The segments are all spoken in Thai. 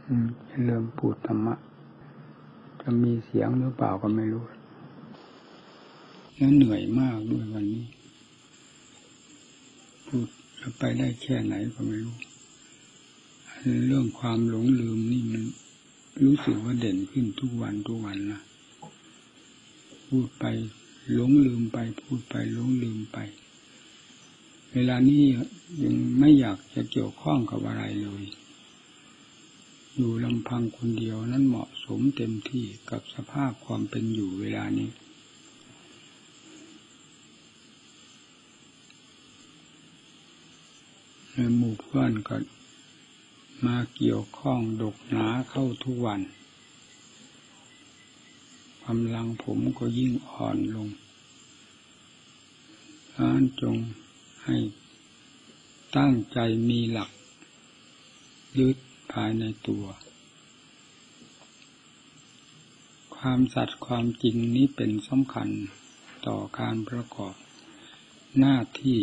เริ่มพูดธรรมะจะมีเสียงหรือเปล่าก็ไม่รู้แล้วเหนื่อยมากด้วยวันนี้พูดจะไปได้แค่ไหนก็ไม่รู้เรื่องความหลงลืมนี่มันรู้สึกว่าเด่นขึ้นทุกวันนะพูดไปหลงลืมไปพูดไปหลงลืมไปเวลานี้ยังไม่อยากจะเกี่ยวข้องกับอะไรเลยอยู่ลำพังคนเดียวนั้นเหมาะสมเต็มที่กับสภาพความเป็นอยู่เวลานี้หมู่เพื่อนก็มาเกี่ยวข้องดกหนาเข้าทุกวันกำลังผมก็ยิ่งอ่อนลงท่านจงให้ตั้งใจมีหลักยึดภายในตัวความสัตย์ความจริงนี้เป็นสำคัญต่อการประกอบหน้าที่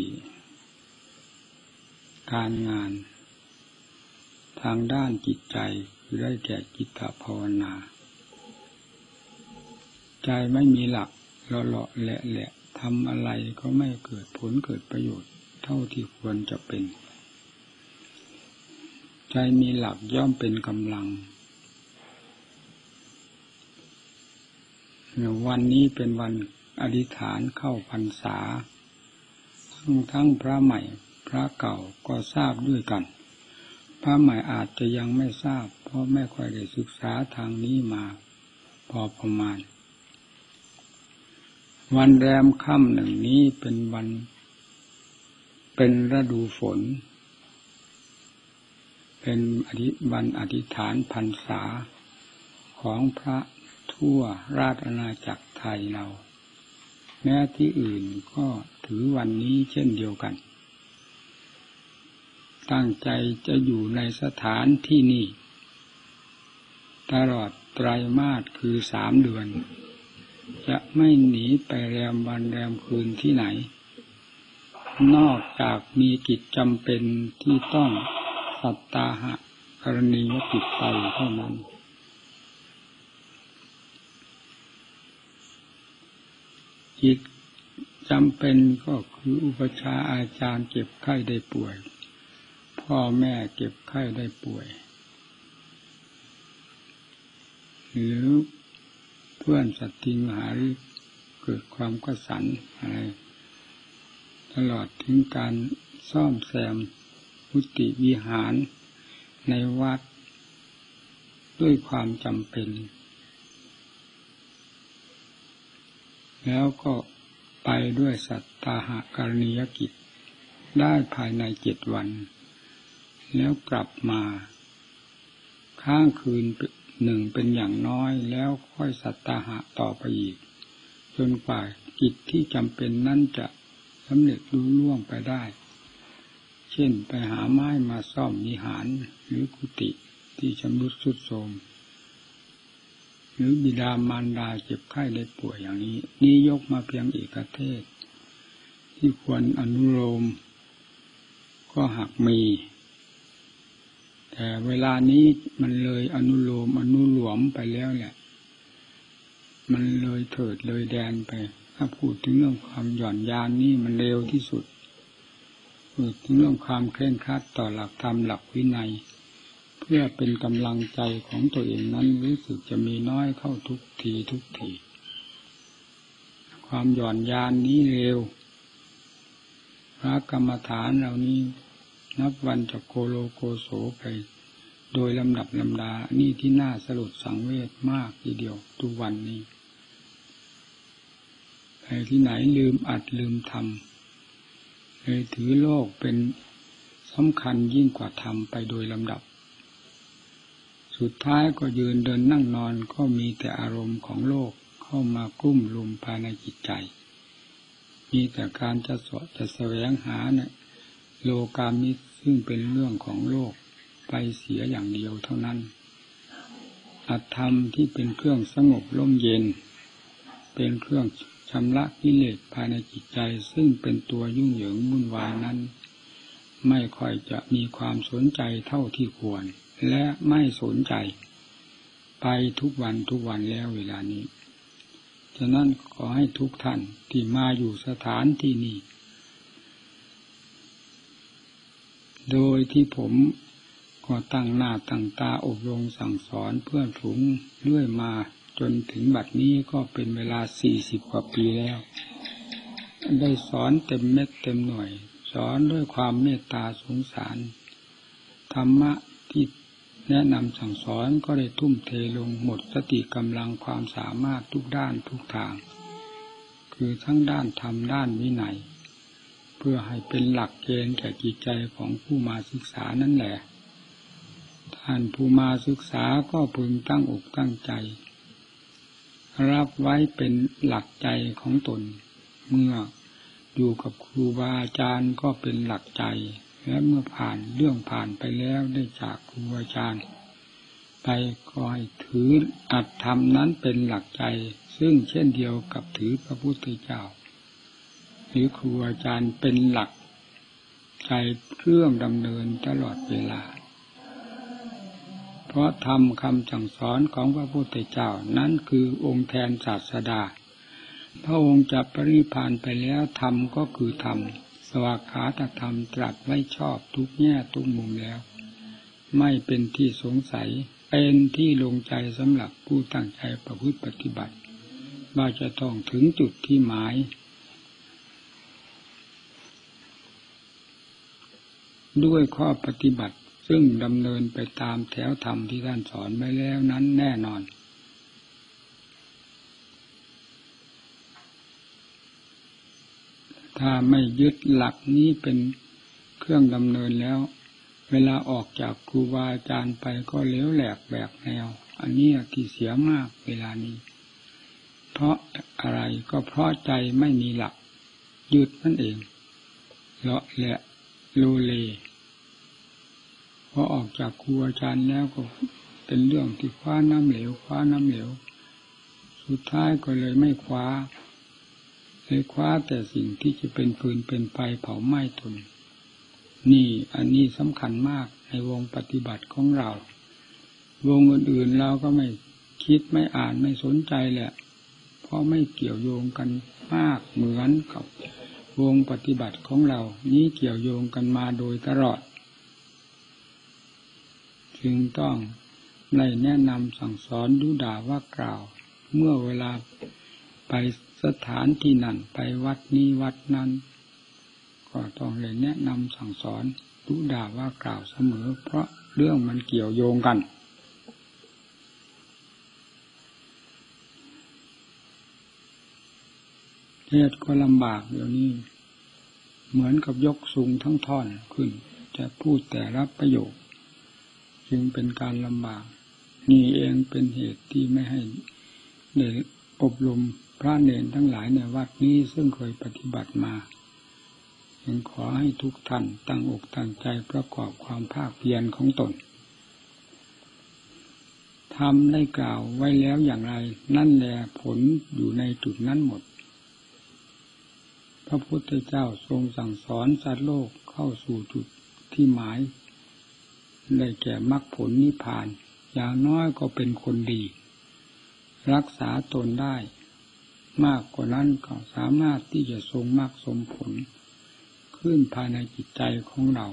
การงานทางด้านจิตใจคือได้แก่จิตภาวนาใจไม่มีหลักเลาะๆแหละทำอะไรก็ไม่เกิดผลเกิดประโยชน์เท่าที่ควรจะเป็นใจมีหลักย่อมเป็นกำลังวันนี้เป็นวันอธิษฐานเข้าพรรษาซึ่งทั้งพระใหม่พระเก่าก็ทราบด้วยกันพระใหม่อาจจะยังไม่ทราบเพราะไม่ค่อยได้ศึกษาทางนี้มาพอประมาณวันแรมค่ำหนึ่งนี้เป็นฤดูฝนเป็นวันอธิษฐานพรรษาของพระทั่วราชอาณาจักรไทยเราแม้ที่อื่นก็ถือวันนี้เช่นเดียวกันตั้งใจจะอยู่ในสถานที่นี้ตลอดไตรมาสคือ3 เดือนจะไม่หนีไปแรมวันแรมคืนที่ไหนนอกจากมีกิจจำเป็นที่ต้องสัตตาหะกรณียกิจไปเท่านั้นกิจจำเป็นก็คืออุปัชฌาย์อาจารย์เจ็บไข้ได้ป่วยพ่อแม่เจ็บไข้ได้ป่วยหรือเพื่อนสัตติมหาฤทธิ์เกิดความกสันอะไรตลอดถึงการซ่อมแซมกุฏิวิหารในวัดด้วยความจำเป็นแล้วก็ไปด้วยสัตตาหะกรณียกิจได้ภายใน7 วันแล้วกลับมาค้างคืน1เป็นอย่างน้อยแล้วค่อยสัตตาหะต่อไปอีกจนกว่ากิจที่จำเป็นนั้นจะสำเร็จลุล่วงไปได้เช่นไปหาไม้มาซ่อมวิหารหรือกุฏิที่ชำรุดทรุดโทรมหรือบิดามารดาเจ็บไข้ได้ป่วยอย่างนี้ยกมาเพียงเอกเทศที่ควรอนุโลมก็หากมีแต่เวลานี้มันเลยอนุโลมอนุหลวมไปแล้วแหละมันเลยเถิดเลยแดนไปถ้าพูดถึงเรื่องความหย่อนยานนี่มันเร็วที่สุดพูดถึงเรื่องความเคร่งครัดต่อหลักธรรมหลักวินัยเพื่อเป็นกำลังใจของตัวเองนั้นรู้สึกจะมีน้อยเข้าทุกทีความหย่อนยานนี้เร็วพระกรรมฐานเหล่านี้นับวันจะโกโลโกโสไปโดยลำดับลำดานี่ที่น่าสลดสังเวชมากทีเดียวทุกวันนี้ใครที่ไหนลืมอัดลืมทำเลยถือโลกเป็นสำคัญยิ่งกว่าธรรมไปโดยลำดับสุดท้ายก็ยืนเดินนั่งนอนก็มีแต่อารมณ์ของโลกเข้ามากลุ่มรุมภายในจิตใจมีแต่การจะแสวงหาเนี่ยโลกามิตรซึ่งเป็นเรื่องของโลกไปเสียอย่างเดียวเท่านั้นอัตธรรมที่เป็นเครื่องสงบร่มเย็นเป็นเครื่องชำระกิเลสภายในจิตใจซึ่งเป็นตัวยุ่งเหยิงวุ่นวายนั้นไม่ค่อยจะมีความสนใจเท่าที่ควรและไม่สนใจไปทุกวันแล้วเวลานี้ฉะนั้นขอให้ทุกท่านที่มาอยู่สถานที่นี้โดยที่ผมก็ตั้งหน้าตั้งตาอบรมสั่งสอนเพื่อนฝูงเรื่อยมาจนถึงบัดนี้ก็เป็นเวลา40 กว่าปีแล้วได้สอนเต็มเม็ดเต็มหน่วยสอนด้วยความเมตตาสงสารธรรมะที่แนะนำสั่งสอนก็ได้ทุ่มเทลงหมดสติกำลังความสามารถทุกด้านทุกทางคือทั้งด้านธรรมด้านวินัยเพื่อให้เป็นหลักเกณฑ์แก่จิตใจของผู้มาศึกษานั่นแหละท่านผู้มาศึกษาก็พึงตั้งอกตั้งใจรับไว้เป็นหลักใจของตนเมื่ออยู่กับครูบาอาจารย์ก็เป็นหลักใจและเมื่อผ่านเรื่องผ่านไปแล้วได้จากครูอาจารย์ไปก็ให้ถืออัตธรรมนั้นเป็นหลักใจซึ่งเช่นเดียวกับถือพระพุทธเจ้าหรือครูอาจารย์เป็นหลักใจเครื่องดำเนินตลอดเวลาเพราะธรรมคำสั่งสอนของพระพุทธเจ้านั้นคือองค์แทนศาสดาพระองค์จะปรินิพพานไปแล้วธรรมก็คือธรรมสวากขาตธรรมตรัสไว้ชอบทุกแง่ทุกมุมแล้วไม่เป็นที่สงสัยเป็นที่ลงใจสำหรับผู้ตั้งใจประพฤติปฏิบัติว่าจะต้องถึงจุดที่หมายด้วยข้อปฏิบัติซึ่งดำเนินไปตามแถวธรรมที่ท่านสอนไว้แล้วนั้นแน่นอนถ้าไม่ยึดหลักนี้เป็นเครื่องดำเนินแล้วเวลาออกจากครูบาอาจารย์ไปก็เหลวแหลกแบกแนวอันนี้ที่เสียมากเวลานี้เพราะอะไรก็เพราะใจไม่มีหลักยึดนั่นเองเลาะแหละโลเลพอออกจากครูอาจารย์แล้วก็เป็นเรื่องที่คว้าน้ำเหลวสุดท้ายก็เลยไม่คว้าเลยคว้าแต่สิ่งที่จะเป็นฟืนเป็นไฟเผาไหม้ตนนี่อันนี้สำคัญมากในวงปฏิบัติของเราวงอื่นๆเราก็ไม่คิดไม่อ่านไม่สนใจแหละเพราะไม่เกี่ยวโยงกันมากเหมือนกับวงปฏิบัติของเรานี้เกี่ยวโยงกันมาโดยตลอดจึงต้องได้แนะนำสั่งสอนดุด่าว่ากล่าวเมื่อเวลาไปสถานที่นั่นไปวัดนี้วัดนั้นก็ต้องเลยแนะนำสั่งสอนดุด่าว่ากล่าวเสมอเพราะเรื่องมันเกี่ยวโยงกันเทศก็ลำบากเดี๋ยวนี้เหมือนกับยกสูงทั้งท่อนขึ้นจะพูดแต่รับประโยคจึงเป็นการลำบากนี่เองเป็นเหตุที่ไม่ให้ได้อบรมพระเณรทั้งหลายในวัดนี้ซึ่งเคยปฏิบัติมาจึงขอให้ทุกท่านตั้งอกตั้งใจประกอบความภาคเพียรของตนทำได้กล่าวไว้แล้วอย่างไรนั่นแหละผลอยู่ในจุดนั้นหมดพระพุทธเจ้าทรงสั่งสอนสัตว์โลกเข้าสู่จุดที่หมายได้แก่มรรคผลนิพพานอย่างน้อยก็เป็นคนดีรักษาตนได้มากกว่านั้นก็สามารถที่จะทรงมรรคทรงผลขึ้นภายในจิตใจของเรา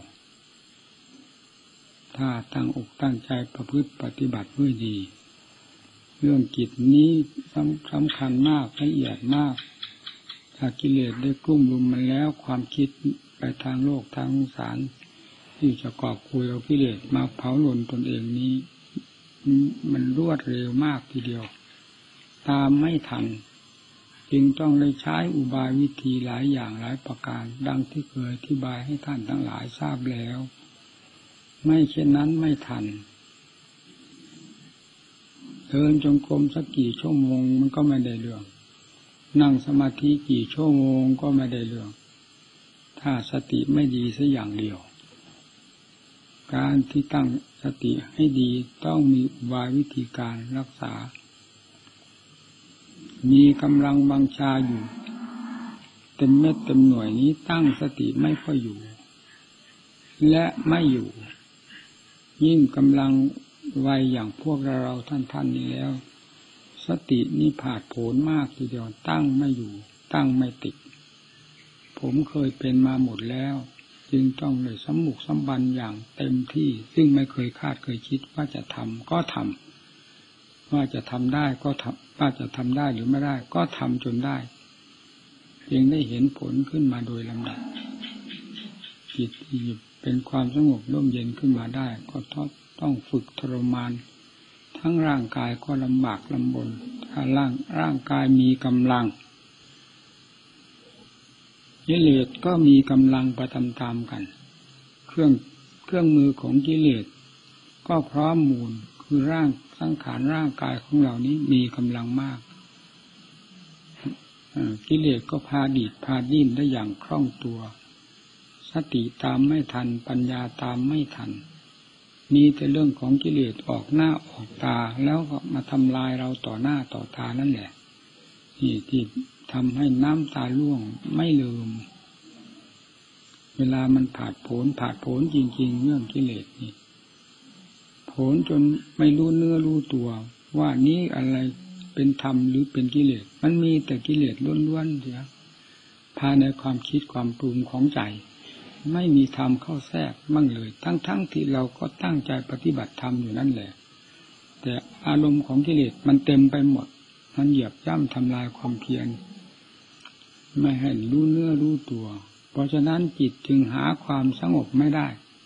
ถ้าตั้งอกตั้งใจประพฤติปฏิบัติด้วยดีเรื่องจิตนี้สำคัญมากละเอียดมากถ้ากิเลสได้กลุ่มรุมมันแล้วความคิดไปทางโลกทางสงสารที่จะกอบโกยเอากิเลสมาเผาหล่นตนเองนี้มันรวดเร็วมากทีเดียวตามไม่ทันจึงต้องได้ใช้อุบายวิธีหลายอย่างหลายประการดังที่เคยอธิบายให้ท่านทั้งหลายทราบแล้วไม่เช่นนั้นไม่ทันเดินจงกรมสักกี่ชั่วโมงมันก็ไม่ได้เรื่องนั่งสมาธิกี่ชั่วโมงก็ไม่ได้เรื่องถ้าสติไม่ดีสักอย่างเดียวการที่ตั้งสติให้ดีต้องมีอุบายวิธีการรักษามีกำลังบังชาอยู่เต็มเม็ดเต็มหน่วยนี้ตั้งสติไม่ค่อยอยู่และไม่อยู่ยิ่งกำลังวัยอย่างพวกเราท่านนี้แล้วสตินี่ผาดโผนมากทีเดียวตั้งไม่อยู่ตั้งไม่ติดผมเคยเป็นมาหมดแล้วจึงต้องเลยสำมุกสำบันอย่างเต็มที่ซึ่งไม่เคยคาดเคยคิดว่าจะทำก็ทำว่าจะทำได้ก็ทำว่าจะทำได้หรือไม่ได้ก็ทำจนได้จึงได้เห็นผลขึ้นมาโดยลำดับจิตที่เป็นความสงบร่มเย็นขึ้นมาได้ก็ต้องฝึกทรมานทั้งร่างกายก็ลำบากลำบนถ้าร่างกายมีกำลังกิเลสก็มีกำลังไปตามๆกันเครื่องมือของกิเลสก็พร้อมมูลคือร่างสังขารร่างกายของเรานี้มีกำลังมากกิเลสก็พาดีดพาดิ้นได้อย่างคล่องตัวสติตามไม่ทันปัญญาตามไม่ทันมีแต่เรื่องของกิเลสออกหน้าออกตาแล้วก็มาทำลายเราต่อหน้าต่อตานั่นแหละนี่ที่ทำให้น้ำตาล่วงไม่ลืมเวลามันผาดโผนจริงๆเรื่องกิเลสนี่โผนจนไม่รู้เนื้อรู้ตัวว่านี้อะไรเป็นธรรมหรือเป็นกิเลสมันมีแต่กิเลสล้วนๆเสียภายในความคิดความปรุงของใจไม่มีธรรมเข้าแทรกมั่งเลยทั้งที่เราก็ตั้งใจปฏิบัติธรรมอยู่นั่นแหละแต่อารมณ์ของกิเลสมันเต็มไปหมดมันเหยียบย่ำทำลายความเพียรไม่ให้รู้เนื้อรู้ตัวเพราะฉะนั้นจิตจึงหาความสงบไม่ได้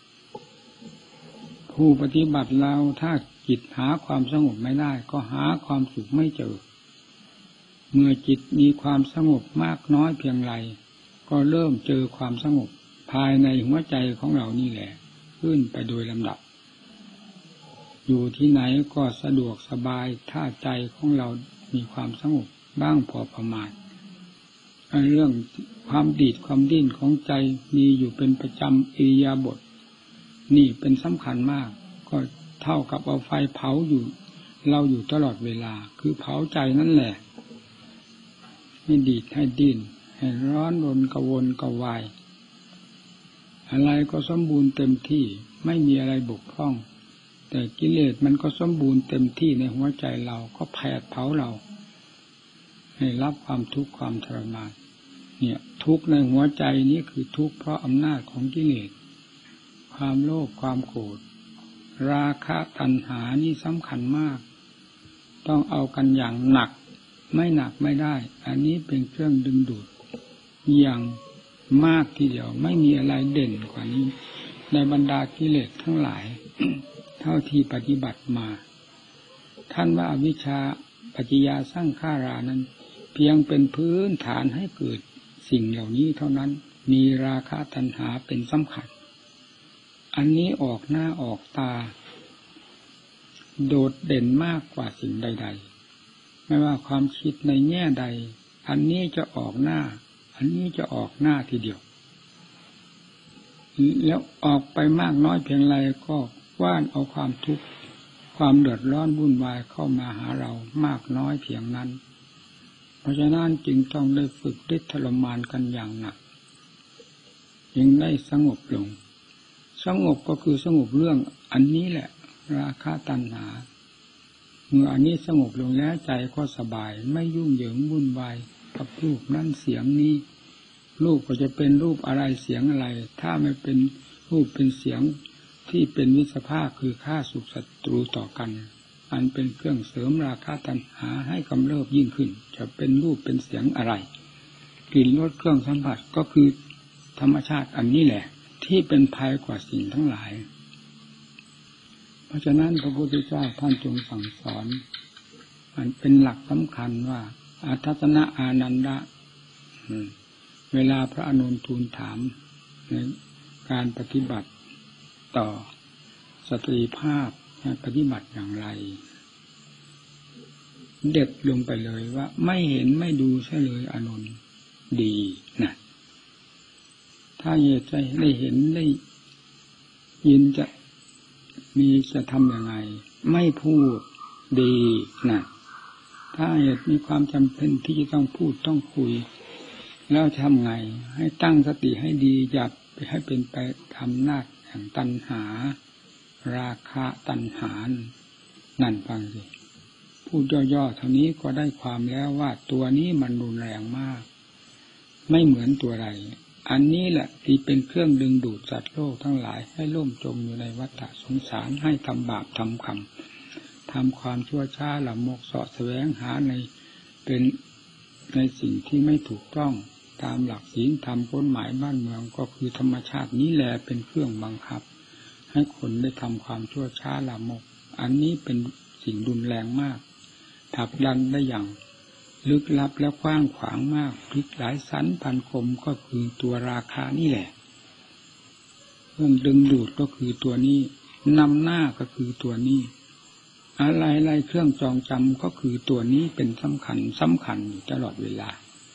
ผู้ปฏิบัติเราถ้าจิตหาความสงบไม่ได้ก็หาความสุขไม่เจอเมื่อจิตมีความสงบมากน้อยเพียงไรก็เริ่มเจอความสงบภายในหัวใจของเรานี่แหละขึ้นไปโดยลำดับอยู่ที่ไหนก็สะดวกสบายถ้าใจของเรามีความสงบบ้างพอประมาณเรื่องความดีดความดิ้นของใจมีอยู่เป็นประจำอิริยาบถนี่เป็นสำคัญมากก็เท่ากับเอาไฟเผาอยู่เราอยู่ตลอดเวลาคือเผาใจนั่นแหละให้ดีดให้ดิ้นให้ร้อนรนกระวนกระวายอะไรก็สมบูรณ์เต็มที่ไม่มีอะไรบกพร่องแต่กิเลสมันก็สมบูรณ์เต็มที่ในหัวใจเราก็แผดเผาเราให้รับความทุกข์ความทรมานเนี่ยทุกข์ในหัวใจนี้คือทุกข์เพราะอำนาจของกิเลสความโลภความโกรธราคะตัณหานี่สำคัญมากต้องเอากันอย่างหนักไม่หนักไม่ได้อันนี้เป็นเครื่องดึงดูดอย่างมากทีเดียวไม่มีอะไรเด่นกว่านี้ในบรรดากิเลสทั้งหลาย เท่าที่ปฏิบัติมาท่านว่าอวิชชาปัจจยาสร้างขารานั้นเพียงเป็นพื้นฐานให้เกิดสิ่งเหล่านี้เท่านั้นมีราคะตัณหาเป็นสำคัญอันนี้ออกหน้าออกตาโดดเด่นมากกว่าสิ่งใดๆไม่ว่าความคิดในแง่ใดอันนี้จะออกหน้าอันนี้จะออกหน้าทีเดียวแล้วออกไปมากน้อยเพียงไรก็ว่านเอาความทุกข์ความเดือดร้อนวุ่นวายเข้ามาหาเรามากน้อยเพียงนั้นเพราะฉะนั้นจึงต้องได้ฝึกได้ทรมานกันอย่างหนักจึงได้สงบลงสงบก็คือสงบเรื่องอันนี้แหละราคะตัณหาเมื่ออันนี้สงบลงแล้วใจก็สบายไม่ยุ่งเหยิงวุ่นวายกับรูปนั่นเสียงนี้รูปก็จะเป็นรูปอะไรเสียงอะไรถ้าไม่เป็นรูปเป็นเสียงที่เป็นวิสภาคคือฆ่าสุขศัตรูต่อกันอันเป็นเครื่องเสริมราคะตัณหาให้กำเริบยิ่งขึ้นจะเป็นรูปเป็นเสียงอะไรกลิ่นรสเครื่องสัมผัสก็คือธรรมชาติอันนี้แหละที่เป็นภัยกว่าสิ่งทั้งหลายเพราะฉะนั้นพระพุทธเจ้าท่านจงสั่งสอนมันเป็นหลักสำคัญว่าอาทัศนะอานันดะเวลาพระอานนท์ทูลถามในการปฏิบัติต่อสตรีภาพปฏิบัติอย่างไรเด็ดลงไปเลยว่าไม่เห็นไม่ดูใช่เลยอานนท์ดีนะถ้าอยากจะได้เห็นได้ยินจะทำยังไงไม่พูดดีนะถ้าอยากมีความจำเป็นที่จะต้องพูดต้องคุยแล้วทำไงให้ตั้งสติให้ดีอย่าไปให้เป็นไปทำหน้าแห่งตัณหาราคะตัณหานั่นฟังสิพูดย่อๆเท่านี้ก็ได้ความแล้วว่าตัวนี้มันรุนแรงมากไม่เหมือนตัวใดอันนี้แหละที่เป็นเครื่องดึงดูดสัตว์โลกทั้งหลายให้ล่มจมอยู่ในวัฏสงสารให้ทำบาปทำกรรมทำความชั่วช้าละโมบเสาะแสวงหาในสิ่งที่ไม่ถูกต้องตามหลักศีลธรรมกฎหมายบ้านเมืองก็คือธรรมชาตินี้แหละเป็นเครื่องบังคับให้คนได้ทำความชั่วช้าละโมบอันนี้เป็นสิ่งรุนแรงมากผลักดันได้อย่างลึกลับและกว้างขวางมากพลิกหลายสันพันคมก็คือตัวราคานี่แหละเครื่องดึงดูดก็คือตัวนี้นำหน้าก็คือตัวนี้อะไรเครื่องจองจำก็คือตัวนี้เป็นสำคัญอยู่ตลอดเวลา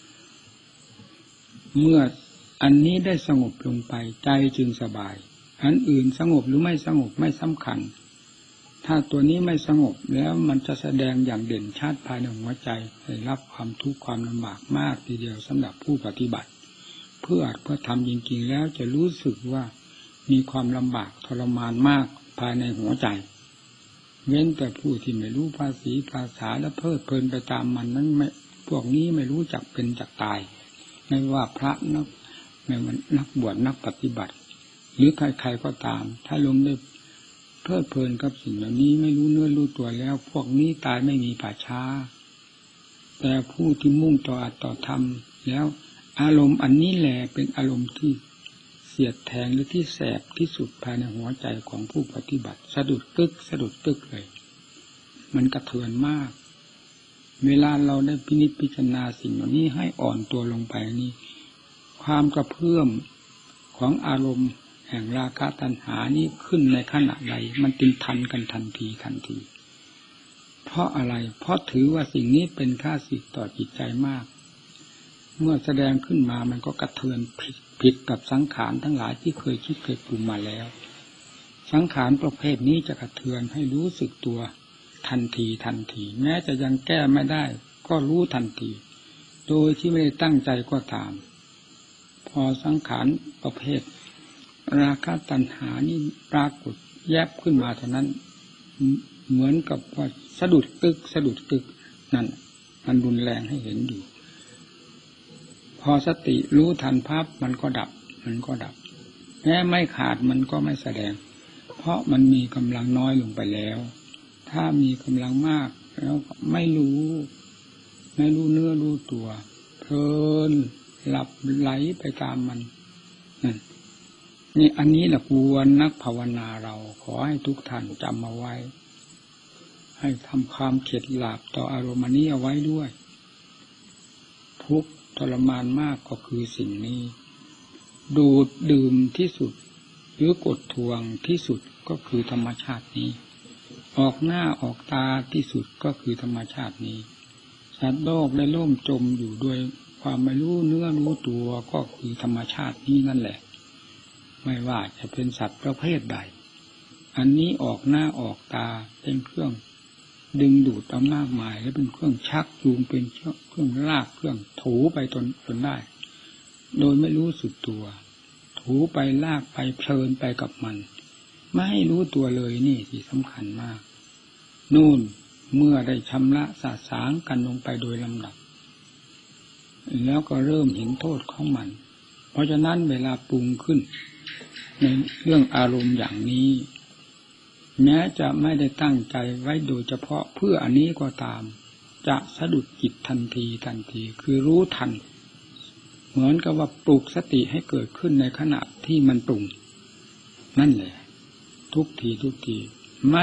เมื่ออันนี้ได้สงบลงไปใจจึงสบายอันอื่นสงบหรือไม่สงบไม่สำคัญถ้าตัวนี้ไม่สงบแล้วมันจะแสดงอย่างเด่นชัดภายในหัวใจให้รับความทุกข์ความลำบากมากทีเดียวสำหรับผู้ปฏิบัติเพื่อทำจริงๆแล้วจะรู้สึกว่ามีความลำบากทรมานมากภายในหัวใจเว้นแต่ผู้ที่ไม่รู้ภาษาและเพลิดเพลินไปตามมันนั้นไม่พวกนี้ไม่รู้จักเป็นจักตายไม่ว่าพระนักบวชนักปฏิบัติหรือใครๆก็ตามถ้าลงได้เพลิดเพลินกับสิ่งเหล่านี้ไม่รู้เนื้อรู้ตัวแล้วพวกนี้ตายไม่มีป่าช้าแต่ผู้ที่มุ่งต่ออัตต่อธรรมแล้วอารมณ์อันนี้แหละเป็นอารมณ์ที่เสียดแทงหรือที่แสบที่สุดภายในหัวใจของผู้ปฏิบัติสะดุดตึกเลยมันกระเทือนมากเวลาเราได้พินิจพิจารณาสิ่งเหล่านี้ให้อ่อนตัวลงไปนี่ความกระเพื่อมของอารมณ์แห่งราคะตัณหานี้ขึ้นในขณะใดมันติดทันกันทันทีเพราะอะไรเพราะถือว่าสิ่งนี้เป็นค่าศึกต่อจิตใจมากเมื่อแสดงขึ้นมามันก็กระเทือนผิดกับสังขารทั้งหลายที่เคยคิดเคยปรุงมาแล้วสังขารประเภทนี้จะกระเทือนให้รู้สึกตัวทันทีแม้จะยังแก้ไม่ได้ก็รู้ทันทีโดยที่ไม่ได้ตั้งใจก็ตามพอสังขารประเภทราคะตัณหานี่ปรากฏแยบขึ้นมาเท่านั้นเหมือนกับว่าสะดุดตึกนั่นมันรุนแรงให้เห็นอยู่พอสติรู้ทันภาพมันก็ดับแม้ไม่ขาดมันก็ไม่แสดงเพราะมันมีกำลังน้อยลงไปแล้วถ้ามีกำลังมากแล้วไม่รู้เนื้อรู้ตัวเพลินหลับไหลไปตามมันนี่อันนี้แหละควรนักภาวนาเราขอให้ทุกท่านจำเอาไว้ให้ทำความเข็ดหลาบต่ออารมณ์นี้เอาไว้ด้วยทุกข์ทรมานมากก็คือสิ่งนี้ดูดดื่มที่สุดหรือกดทวงที่สุดก็คือธรรมชาตินี้ออกหน้าออกตาที่สุดก็คือธรรมชาตินี้สัตว์โลกได้ล่มจมอยู่ด้วยความไม่รู้เนื้อรู้ตัวก็คือธรรมชาตินี้นั่นแหละไม่ว่าจะเป็นสัตว์ประเภทใดอันนี้ออกหน้าออกตาเป็นเครื่องดึงดูดเอามากมายและเป็นเครื่องชักจูงเป็นเครื่องลากเครื่องถูไปจนได้โดยไม่รู้สึกตัวถูไปลากไปเพลินไปกับมันไม่ให้รู้ตัวเลยนี่ที่สำคัญมากนู่นเมื่อได้ชำระสะสางกันลงไปโดยลำดับแล้วก็เริ่มเห็นโทษของมันเพราะฉะนั้นเวลาปรุงขึ้นในเรื่องอารมณ์อย่างนี้แม้จะไม่ได้ตั้งใจไว้โดยเฉพาะเพื่ออันนี้ก็ตามจะสะดุดจิตทันทีคือรู้ทันเหมือนกับว่าปลุกสติให้เกิดขึ้นในขณะที่มันปรุงนั่นแหละทุกทีไม่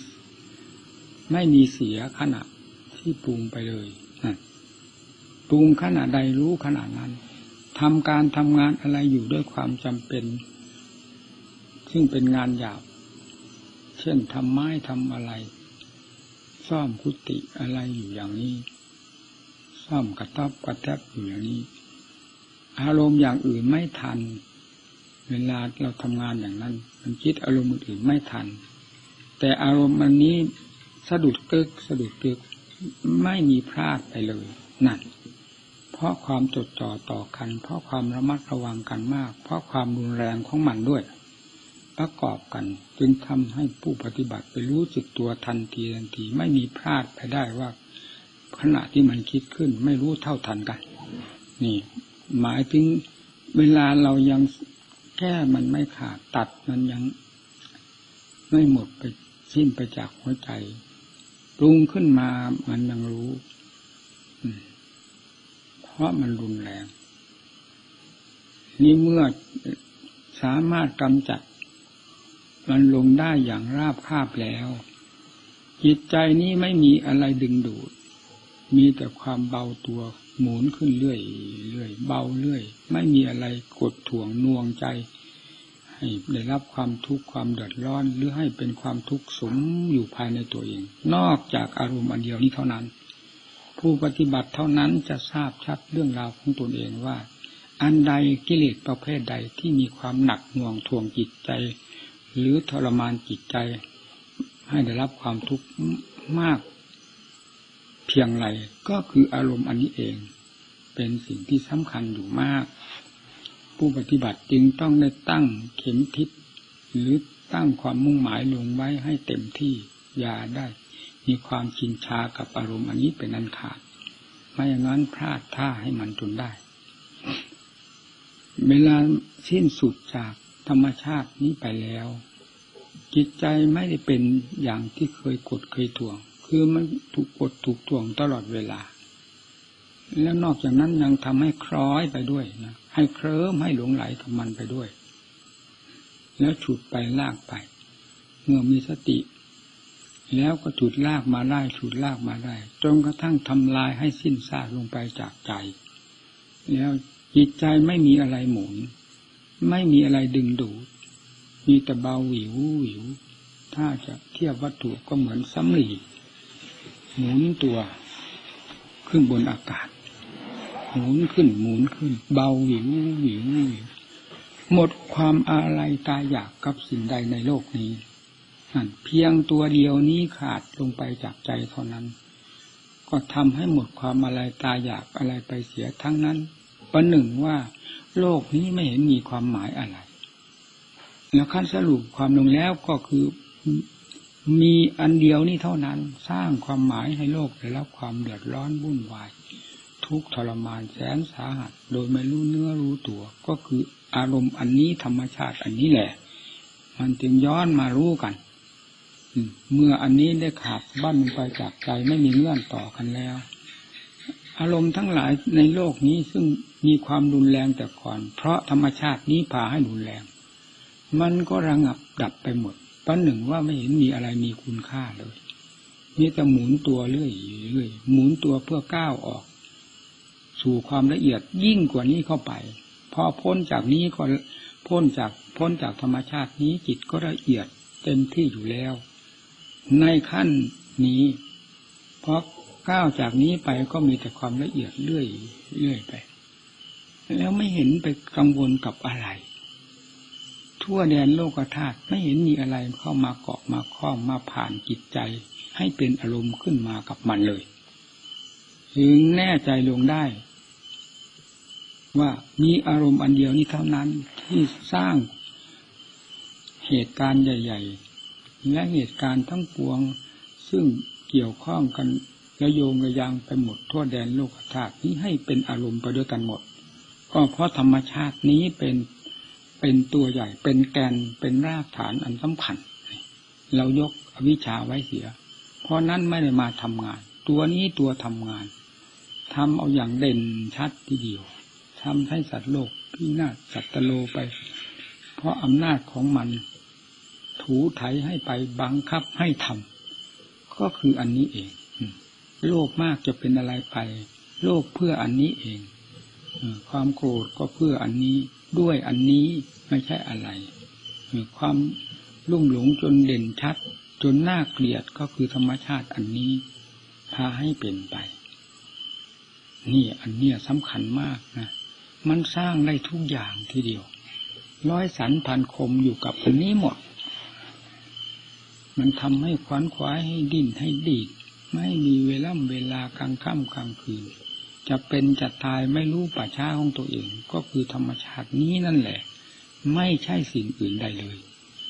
มีเสียขณะที่ปรุงไปเลยปรุงขณะใดรู้ขณะนั้นทำงานอะไรอยู่ด้วยความจำเป็นซึ่งเป็นงานหยาบเช่นทำไม้ทำอะไรซ่อมกุฏิอะไรอยู่อย่างนี้ซ่อมกระต๊อบกระแทบอยู่อย่างนี้อารมณ์อย่างอื่นไม่ทันเวลาเราทำงานอย่างนั้นมันคิดอารมณ์อื่นไม่ทันแต่อารมณ์อันนี้สะดุดกึกไม่มีพลาดไปเลยนั่นเพราะความจดจ่อต่อกันเพราะความระมัดระวังกันมากเพราะความรุนแรงของมันด้วยประกอบกันจึงทำให้ผู้ปฏิบัติไปรู้สึกตัวทันทีไม่มีพลาดไปได้ว่าขณะที่มันคิดขึ้นไม่รู้เท่าทันกันนี่หมายถึงเวลาเรายังแก้มันไม่ขาดตัดมันยังไม่หมดไปสิ้นไปจากหัวใจปรุงขึ้นมามันยังรู้เพราะมันรุนแรงนี่เมื่อสามารถกำจัดมันลงได้อย่างราบคาบแล้วจิตใจนี้ไม่มีอะไรดึงดูดมีแต่ความเบาตัวหมุนขึ้นเรื่อยเบาเรื่อยไม่มีอะไรกดถ่วงน่วงใจให้ได้รับความทุกข์ความเดือดร้อนหรือให้เป็นความทุกข์สมอยู่ภายในตัวเองนอกจากอารมณ์อันเดียวนี้เท่านั้นผู้ปฏิบัติเท่านั้นจะทราบชัดเรื่องราวของตนเองว่าอันใดกิเลสประเภทใดที่มีความหนักหน่วงถ่วงจิตใจหรือทรมานจิตใจให้ได้รับความทุกข์มากเพียงไรก็คืออารมณ์อันนี้เองเป็นสิ่งที่สำคัญอยู่มากผู้ปฏิบัติจึงต้องได้ตั้งเข็มทิศหรือตั้งความมุ่งหมายลงไว้ให้เต็มที่อย่าได้มีความชินชากับอารมณ์อันนี้เป็นอันขาดไม่อย่างนั้นพลาดท่าให้มันจนได้เวลาสิ้นสุดจากธรรมชาตินี้ไปแล้วจิตใจไม่ได้เป็นอย่างที่เคยกดเคยถ่วงคือมันถูกกดถูกถ่วงตลอดเวลาแล้วนอกจากนั้นยังทำให้คล้อยไปด้วยนะให้เคลิ้มให้หลงไหลกับมันไปด้วยแล้วฉุดไปลากไปเมื่อมีสติแล้วก็ฉุดลากมาได้ฉุดลากมาได้จนกระทั่งทำลายให้สิ้นซากลงไปจากใจแล้วจิตใจไม่มีอะไรหมุนไม่มีอะไรดึงดูดมีแต่เบาหวิวหวิวถ้าจะเทียบวัตถุก็เหมือนสำลีหมุนตัวขึ้นบนอากาศหมุนขึ้นเบาหวิวหวิวหมดความอะไรตายอยากกับสิ่งใดในโลกนี้นั่นเพียงตัวเดียวนี้ขาดลงไปจากใจเท่านั้นก็ทำให้หมดความอะไรตายอยากอะไรไปเสียทั้งนั้นประหนึ่งว่าโลกนี้ไม่เห็นมีความหมายอะไรแล้วขั้นสรุปความลงแล้วก็คือมีอันเดียวนี้เท่านั้นสร้างความหมายให้โลกได้รับความเดือดร้อนวุ่นวายทุกข์ทรมานแสนสาหัสโดยไม่รู้เนื้อรู้ตัวก็คืออารมณ์อันนี้ธรรมชาติอันนี้แหละมันจึงย้อนมารู้กันเมื่ออันนี้ได้ขาดบั้นไปจากใจไม่มีเงื่อนต่อกันแล้วอารมณ์ทั้งหลายในโลกนี้ซึ่งมีความรุนแรงแต่ก่อนเพราะธรรมชาตินี้พาให้รุนแรงมันก็ระงับดับไปหมดประหนึ่งว่าไม่เห็นมีอะไรมีคุณค่าเลยมีแต่หมุนตัวเรื่อยหมุนตัวเพื่อก้าวออกสู่ความละเอียดยิ่งกว่านี้เข้าไปพอพ้นจากนี้ก็พ้นจากธรรมชาตินี้จิตก็ละเอียดเต็มที่อยู่แล้วในขั้นนี้เพราะก้าวจากนี้ไปก็มีแต่ความละเอียดเรื่อยไปแล้วไม่เห็นไปกังวลกับอะไรทั่วแดนโลกธาตุไม่เห็นมีอะไรเข้ามาเกาะมาคล้องมาผ่านจิตใจให้เป็นอารมณ์ขึ้นมากับมันเลยถึงแน่ใจลงได้ว่ามีอารมณ์อันเดียวนี้เท่านั้นที่สร้างเหตุการณ์ใหญ่ๆและเหตุการณ์ทั้งปวงซึ่งเกี่ยวข้องกันระโยงระยางไปหมดทั่วแดนโลกธาตุนี้ให้เป็นอารมณ์ไปด้วยกันหมดก็เพราะธรรมชาตินี้เป็นตัวใหญ่เป็นแกนเป็นรากฐานอันสำคัญเรายกอวิชชาไว้เสียเพราะนั้นไม่ได้มาทำงานตัวนี้ตัวทำงานทำเอาอย่างเด่นชัดทีเดียวทำให้สัตว์โลกพินาศสัตตโลไปเพราะอำนาจของมันถูไถให้ไปบังคับให้ทำก็คืออันนี้เองโลภมากจะเป็นอะไรไปโลภเพื่ออันนี้เองความโกรธก็เพื่ออันนี้ด้วยอันนี้ไม่ใช่อะไรความลุ่มหลงจนเด่นชัดจนน่าเกลียดก็คือธรรมชาติอันนี้พาให้เป็นไปนี่อันเนี้ยสำคัญมากนะมันสร้างได้ทุกอย่างทีเดียวร้อยสันพันคมอยู่กับอันนี้หมดมันทำให้ขวนขวายให้ดิ้นให้ดีดไม่มีเวลากลางค่ำกลางคืนจะเป็นจะตายไม่รู้ป่าช้าของตัวเองก็คือธรรมชาตินี้นั่นแหละไม่ใช่สิ่งอื่นใดเลย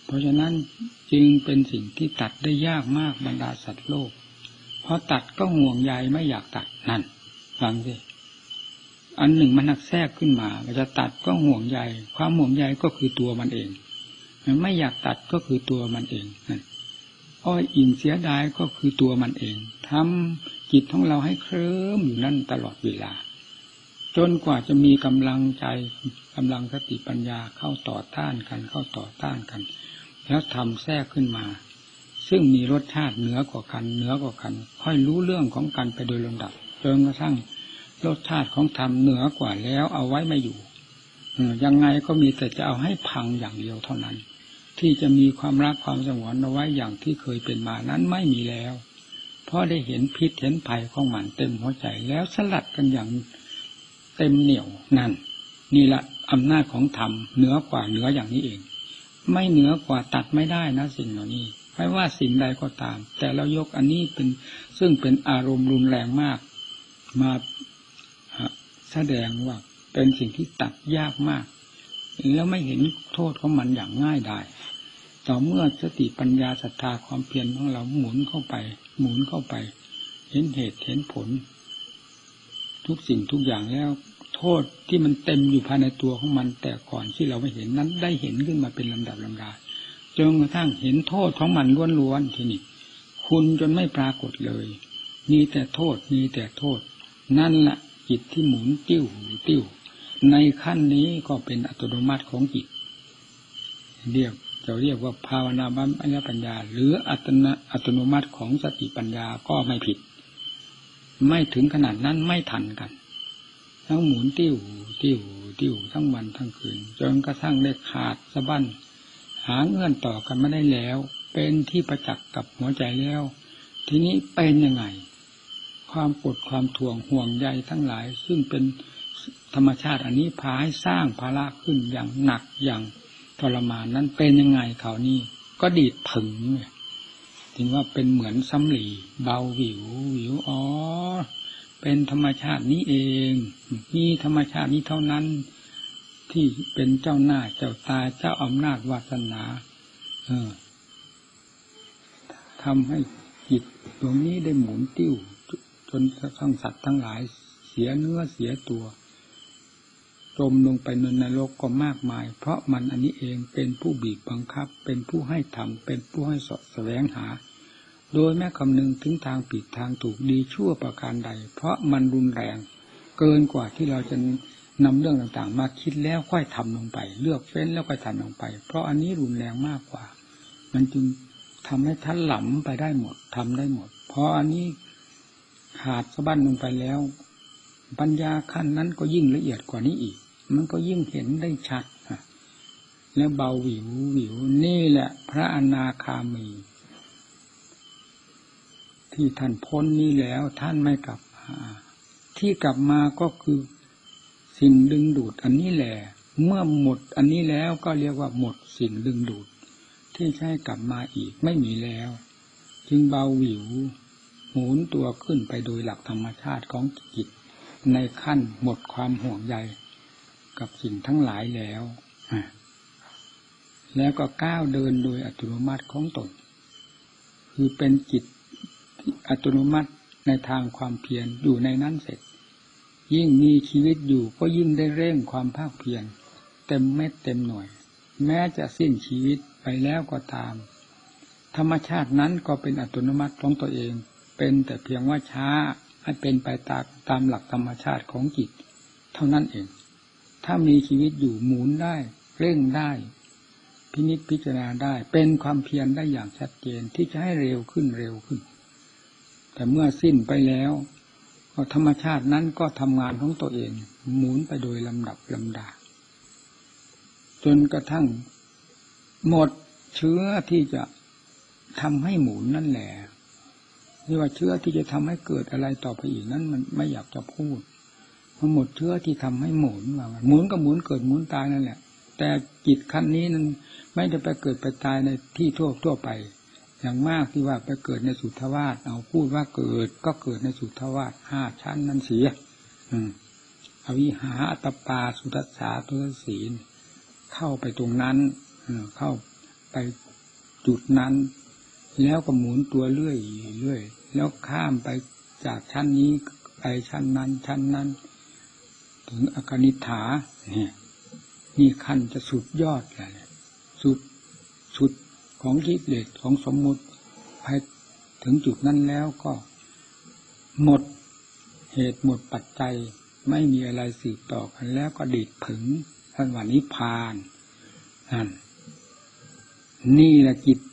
เพราะฉะนั้นจึงเป็นสิ่งที่ตัดได้ยากมากบรรดาสัตว์โลกเพราะตัดก็ห่วงใยไม่อยากตัดนั่นฟังสิอันหนึ่งมันหักแทรกขึ้นมาจะตัดก็ห่วงใยความห่วงใยก็คือตัวมันเองมันไม่อยากตัดก็คือตัวมันเองนั่นอ้อยอิ่มเสียดายก็คือตัวมันเองทำจิตของเราให้เคลิ้มอยู่นั่นตลอดเวลาจนกว่าจะมีกำลังใจกำลังสติปัญญาเข้าต่อต้านกันแล้วทำแทรกขึ้นมาซึ่งมีรสชาติเหนือกว่ากันค่อยรู้เรื่องของกันไปโดยลำดับจนกระทั่งรสชาติของธรรมเหนือกว่าแล้วเอาไว้ไม่อยู่ยังไงก็มีแต่จะเอาให้พังอย่างเดียวเท่านั้นที่จะมีความรักความสงวนเอาไว้อย่างที่เคยเป็นมานั้นไม่มีแล้วเพราะได้เห็นพิษเห็นภัยของมันเต็มหัวใจแล้วสลัดกันอย่างเต็มเหนี่ยวนั่นนี่ละอำนาจของธรรมเหนือกว่าเหนืออย่างนี้เองไม่เหนือกว่าตัดไม่ได้นะสิ่งเหล่านี้ไม่ว่าสิ่งใดก็ตามแต่เรายกอันนี้เป็นซึ่งเป็นอารมณ์รุนแรงมากมาแสดงว่าเป็นสิ่งที่ตัดยากมากแล้วไม่เห็นโทษของมันอย่างง่ายดายต่อเมื่อสติปัญญาศรัทธาความเพียรของเราหมุนเข้าไปเห็นเหตุเห็นผลทุกสิ่งทุกอย่างแล้วโทษที่มันเต็มอยู่ภายในตัวของมันแต่ก่อนที่เราไม่เห็นนั้นได้เห็นขึ้นมาเป็นลำดับลำดาจนกระทั่งเห็นโทษของมันล้วนๆทีนี้คุณจนไม่ปรากฏเลยมีแต่โทษนั่นแหละจิตที่หมุนติ้วในขั้นนี้ก็เป็นอัตโนมัติของจิตเรียกว่าภาวนาบัมปัญญาหรืออัตโนมัติของสติปัญญาก็ไม่ผิดไม่ถึงขนาดนั้นไม่ทันกันทั้งหมุนติ้วทั้งวันทั้งคืนจนกระทั่งได้ขาดสะบั้นหาเงื่อนต่อกันไม่ได้แล้วเป็นที่ประจักษ์กับหัวใจแล้วทีนี้เป็นยังไงความปวดความถ่วงห่วงใยทั้งหลายซึ่งเป็นธรรมชาติอันนี้พาให้สร้างภาระขึ้นอย่างหนักอย่างทรมานนั้นเป็นยังไงเขานี่ก็ดีดถึงถึงว่าเป็นเหมือนสำลีเบาวิวอ๋อเป็นธรรมชาตินี้เองมีธรรมชาตินี้เท่านั้นที่เป็นเจ้าหน้าเจ้าตาเจ้าอำนาจวาสนาทำให้จิตดวงนี้ได้หมุนติ้วจนทั้งสัตว์ทั้งหลายเสียเนื้อเสียตัวจมลงไปในนรกก็มากมายเพราะมันอันนี้เองเป็นผู้บีบบังคับเป็นผู้ให้ทำเป็นผู้ให้เสาะแสวงหาโดยแม้คำนึงถึงทางผิดทางถูกดีชั่วประการใดเพราะมันรุนแรงเกินกว่าที่เราจะนำเรื่องต่างๆมาคิดแล้วค่อยทำลงไปเลือกเฟ้นแล้วค่อยทำลงไปเพราะอันนี้รุนแรงมากกว่ามันจึงทำให้ท่านหล่ำไปได้หมดทำได้หมดเพราะอันนี้ขาดสะบั้นลงไปแล้วปัญญาขั้นนั้นก็ยิ่งละเอียดกว่านี้อีกมันก็ยิ่งเห็นได้ชัดแล้วเบาวิวนี่แหละพระอนาคามีที่ท่านพ้นนี้แล้วท่านไม่กลับมาที่กลับมาก็คือสิ่งดึงดูดอันนี้แหละเมื่อหมดอันนี้แล้วก็เรียกว่าหมดสิ่งดึงดูดที่ใช้กลับมาอีกไม่มีแล้วจึงเบาวิวหมุนตัวขึ้นไปโดยหลักธรรมชาติของจิตในขั้นหมดความห่วงใยกับสิ่งทั้งหลายแล้วก็ก้าวเดินโดยอัตโนมัติของตนคือเป็นจิตอัตโนมัติในทางความเพียรอยู่ในนั้นเสร็จยิ่งมีชีวิตอยู่ก็ยิ่งได้เร่งความภาคเพียรเต็มเม็ดเต็มหน่วยแม้จะสิ้นชีวิตไปแล้วก็ตามธรรมชาตินั้นก็เป็นอัตโนมัติของตัวเองเป็นแต่เพียงว่าช้าให้เป็นไปตามหลักธรรมชาติของจิตเท่านั้นเองถ้ามีชีวิตอยู่หมุนได้เร่งได้พินิจพิจารณาได้เป็นความเพียรได้อย่างชัดเจนที่จะให้เร็วขึ้นแต่เมื่อสิ้นไปแล้วธรรมชาตินั้นก็ทำงานของตัวเองหมุนไปโดยลำดับลำดาจนกระทั่งหมดเชื้อที่จะทำให้หมุนนั่นแหละที่ว่าเชื้อที่จะทำให้เกิดอะไรต่อไปอีกนั้นมันไม่อยากจะพูดมันหมดเชื้อที่ทำให้หมุนว่าหมุนก็หมุนเกิดหมุนตายนั่นแหละแต่จิตขั้นนี้นั้นไม่ได้ไปเกิดไปตายในที่ทั่วไปอย่างมากที่ว่าไปเกิดในสุทธาวาสเอาพูดว่าเกิดก็เกิดในสุทธาวาส5ชั้นนั้นเสียอวิหาอัตตปาสุทัสสาทุสศีลเข้าไปตรงนั้นเข้าไปไปจุดนั้นแล้วก็หมุนตัวเรื่อยแล้วข้ามไปจากชั้นนี้ไปชั้นนั้นถึงอกนิษฐาเนี่ยนี่ขั้นจะสุดยอดเลยสุดของกิเลสของสมมุติไปถึงจุดนั้นแล้วก็หมดเหตุหมดปัจจัยไม่มีอะไรสืบต่อกันแล้วก็ดิดผึ่งท่านว่านิพพานนี่แหละจิต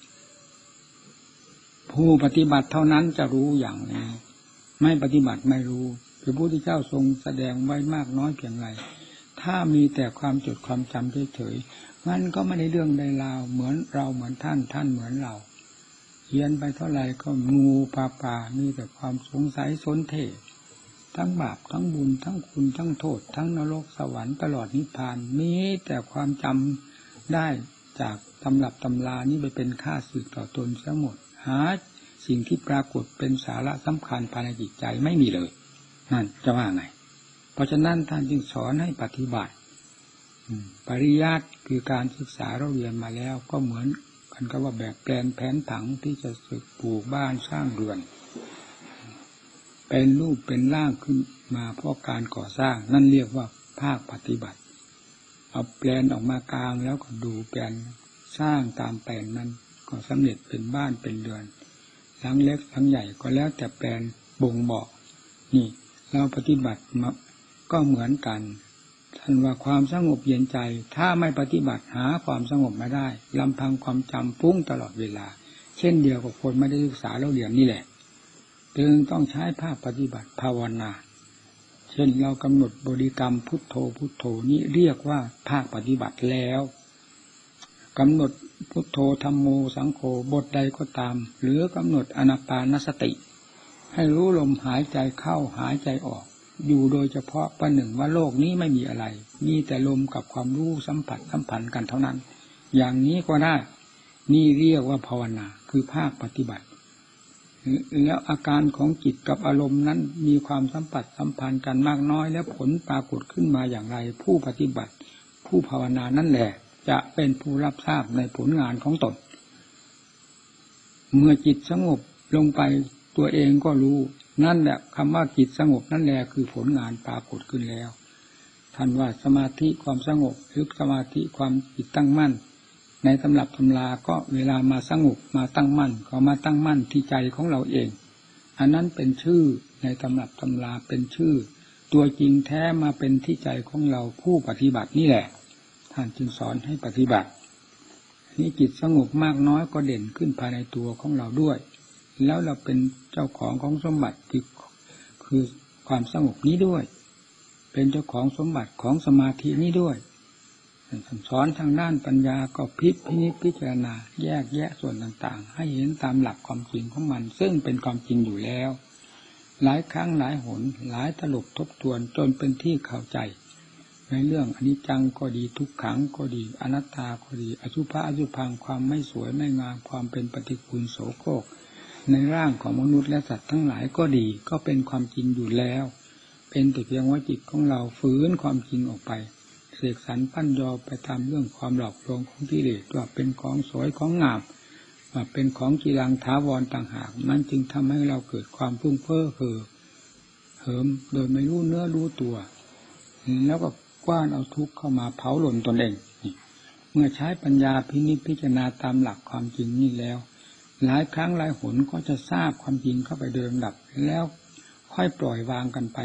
ผู้ปฏิบัติเท่านั้นจะรู้อย่างนี้ไม่ปฏิบัติไม่รู้พระพุทธเจ้าทรงแสดงไว้มากน้อยเพียงไรถ้ามีแต่ความจดความจำเฉยๆมันก็ไม่ได้เรื่องใดราวเหมือนเราเหมือนท่านเหมือนเราเรียนไปเท่าไหร่ก็งูปลามีแต่ความสงสัยสนเททั้งบาปทั้งบุญทั้งคุณทั้งโทษทั้งนรกสวรรค์ตลอดนิพพานมีแต่ความจำได้จากตำรับตำรานี้ไปเป็นค่าศึกต่อตนเสียหมดหาสิ่งที่ปรากฏเป็นสาระสำคัญภายในจิตใจไม่มีเลยนั่นจะว่าไงเพราะฉะนั้นท่านจึงสอนให้ปฏิบัติปริยัติคือการศึกษาเราเรียนมาแล้วก็เหมือนกันกับว่าแบบแปลนแผนผังที่จะสึกปลูกบ้านสร้างเรือนเป็นรูปเป็นร่างขึ้นมาเพราะการก่อสร้างนั่นเรียกว่าภาคปฏิบัติเอาแปลนออกมากลางแล้วก็ดูแปลนสร้างตามแปลนนั้นก็สำเร็จเป็นบ้านเป็นเรือนหลังเล็กหลังใหญ่ก็แล้วแต่แปลนบ่งบอกนี่เราปฏิบัติมาก็เหมือนกันท่านว่าความสงบเย็นใจถ้าไม่ปฏิบัติหาความสงบไม่ได้ลำพังความจำฟุ้งตลอดเวลาเช่นเดียวกับคนไม่ได้ศึกษาเราเรียนนี่แหละจึงต้องใช้ภาคปฏิบัติภาวนาเช่นเรากำหนดบริกรรมพุทโธพุทโธนี้เรียกว่าภาคปฏิบัติแล้วกำหนดพุทโธธัมโมสังโฆบทใดก็ตามหรือกำหนดอานาปานสติให้รู้ลมหายใจเข้าหายใจออกอยู่โดยเฉพาะประหนึ่งว่าโลกนี้ไม่มีอะไรมีแต่ลมกับความรู้สัมผัสสัมพันธ์กันเท่านั้นอย่างนี้ก็ได้นี่เรียกว่าภาวนาคือภาคปฏิบัติแล้วอาการของจิตกับอารมณ์นั้นมีความสัมผัสสัมพันธ์กันมากน้อยแล้วผลปรากฏขึ้นมาอย่างไรผู้ปฏิบัติผู้ภาวนานั่นแหละจะเป็นผู้รับทราบในผลงานของตนเมื่อจิตสงบลงไปตัวเองก็รู้นั่นแหละคำว่าจิตสงบนั่นแหละคือผลงานปรากฏขึ้นแล้วท่านว่าสมาธิความสงบหรือสมาธิความจิตตั้งมั่นในตำรับตำราก็เวลามาสงบมาตั้งมั่นก็มาตั้งมั่นที่ใจของเราเองอันนั้นเป็นชื่อในตำรับตำราเป็นชื่อตัวจริงแท้มาเป็นที่ใจของเราผู้ปฏิบัตินี่แหละท่านจึงสอนให้ปฏิบัตินี่จิตสงบมากน้อยก็เด่นขึ้นภายในตัวของเราด้วยแล้วเราเป็นเจ้าของสมบัติที่คือความสงบนี้ด้วยเป็นเจ้าของสมบัติของสมาธินี้ด้วยสอนทางด้านปัญญาก็พิจารณาแยกแยะส่วนต่างๆให้เห็นตามหลักความจริงของมันซึ่งเป็นความจริงอยู่แล้วหลายครั้งหลายหนหลายตลบทบทวนจนเป็นที่เข้าใจในเรื่องอนิจจังก็ดีทุกขังก็ดีอนัตตาก็ดีอสุภะอสุภังความไม่สวยไม่งามความเป็นปฏิกูลโสโครกในร่างของมนุษย์และสัตว์ทั้งหลายก็ดีก็เป็นความจริงอยู่แล้วเป็นแต่เพียงว่าจิตของเราฝืนความจริงออกไปเสกสรรปั้นยอไปตามเรื่องความหลอกลวงของกิเลสว่าเป็นของสวยของงามว่าเป็นของกีรังถาวรต่างหากมันจึงทำให้เราเกิดความฟุ้งเฟ้อเหิมโดยไม่รู้เนื้อรู้ตัวแล้วก็กว้านเอาทุกข์เข้ามาเผาหล่นตนเองเมื่อใช้ปัญญาพิจารณาตามหลักความจริงนี่แล้วหลายครั้งหลายหนก็จะทราบความจริงเข้าไปเดิมดับแล้วค่อยปล่อยวางกันไป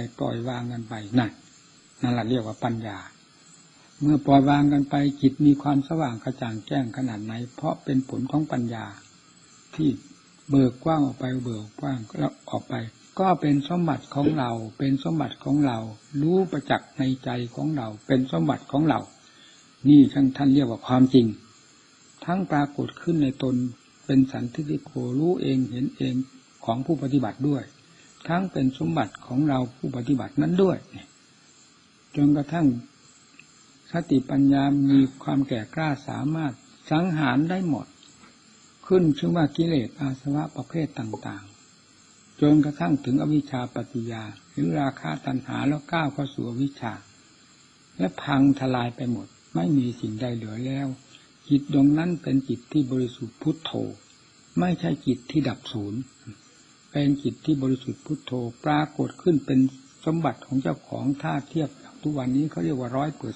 นั่นแหละเรียกว่าปัญญาเมื่อปล่อยวางกันไปจิตมีความสว่างกระจ่างแจ้งขนาดไหนเพราะเป็นผลของปัญญาที่เบิกกว้างออกไปแล้วออกไปก็เป็นสมบัติของเราเป็นสมบัติของเรารู้ประจักษ์ในใจของเราเป็นสมบัติของเรานี่ท่านเรียกว่าความจริงทั้งปรากฏขึ้นในตนเป็นสันทิฏฐิโกรู้เองเห็นเองของผู้ปฏิบัติด้วยทั้งเป็นสมบัติของเราผู้ปฏิบัตินั้นด้วยจนกระทั่งสติปัญญามีความแก่กล้าสามารถสังหารได้หมดขึ้นชื่อว่ากิเลสอาสวะประเภทต่างๆจนกระทั่งถึงอวิชชาปัจจยาหรือราคะตัณหาแล้วก้าวเข้าสู่อวิชชาและพังทลายไปหมดไม่มีสิ่งใดเหลือแล้วจิตดวงนั้นเป็นจิตที่บริสุทธิ์พุทโธไม่ใช่จิตที่ดับศูนย์เป็นจิตที่บริสุทธิ์พุทโธปรากฏขึ้นเป็นสมบัติของเจ้าของถ้าเทียบทุกวันนี้เขาเรียกว่า